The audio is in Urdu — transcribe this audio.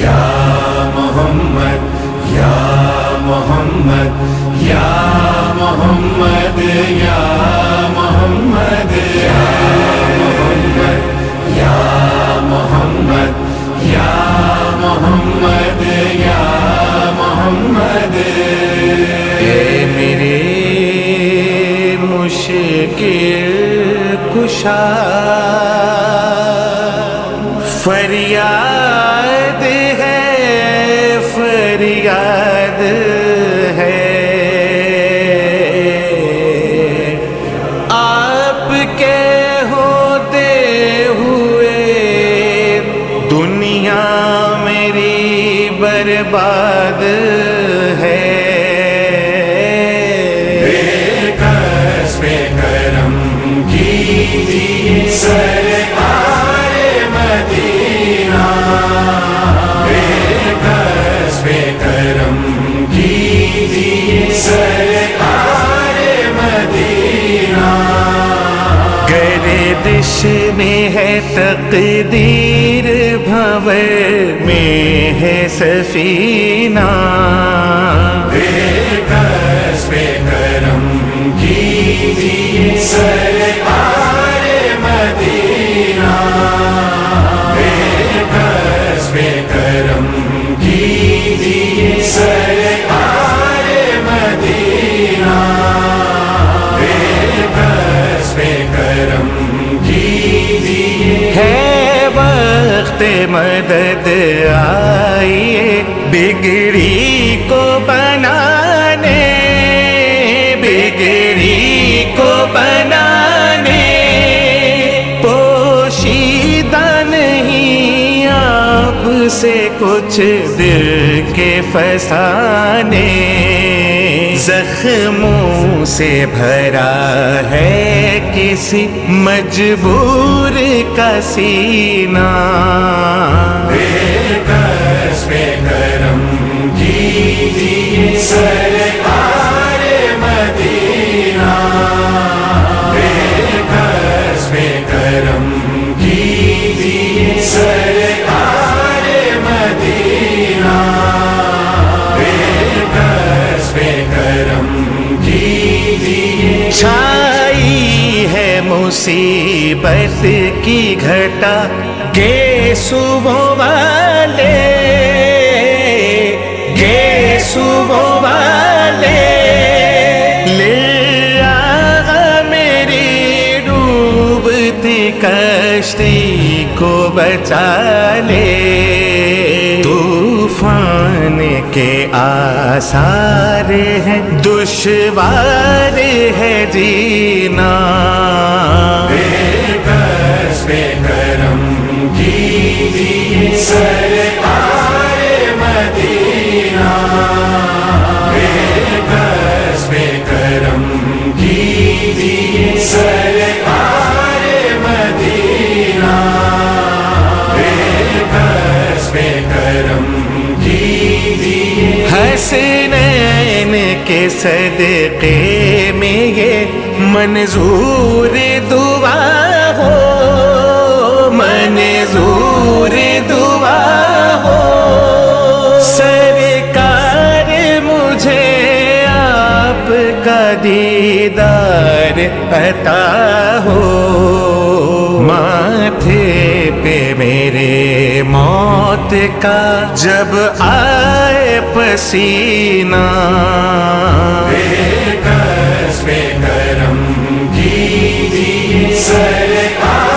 یا محمد یا محمد یا محمد یا محمد یا محمد یا محمد یا محمد یا محمد اے میرے مشکل کشا فریاد ہے فریاد ہے آپ کے ہوتے ہوئے دنیا میری برباد ہے بے کس پہ کرم کیجیے سرکار مدینہ بے کس پہ کرم کیجیے سرکار مدینہ گردش میں ہے تقدیر بھنور میں ہے سفینہ بے کس پہ کرم کیجیے سرکار مدینہ بے کس پہ کرم کیجیے سرکار مدینہ بے کس پہ کرم کیجیے ہے وقت مدد آئیے بگڑی کو بنانے بگڑی کو بنانے پوشیدہ نہیں آپ سے کچھ دل کے فسانے زخموں سے بھرا ہے کسی مجبور کا سینہ بے کس پہ کرم کیجیے سرکار مدینہ بے کس پہ کرم کیجیے سرکار مدینہ بے کس پہ کرم کیجیے چھائی ہے مصیبت کی گھٹا گیسوؤں والے گیسوؤں والے لے آغا میری ڈوبتی کشتی کو بچا لے طوفان کے آثار ہیں دشوار ہے جینا بے کس پہ کرم کیجیے سرکار مدینہ بے کس پہ کرم کیجیے سرکار مدینہ بے کس پہ کرم کیجیے حسنین کے صدقے میں یہ منظور دعا ہو منظور دعا ہو سرکار مجھے آپ کا دیدار عطا ہو ماتھے پہ میرے موت کا جب آئے پسینہ بے کس پہ کرم کیجیے سرکار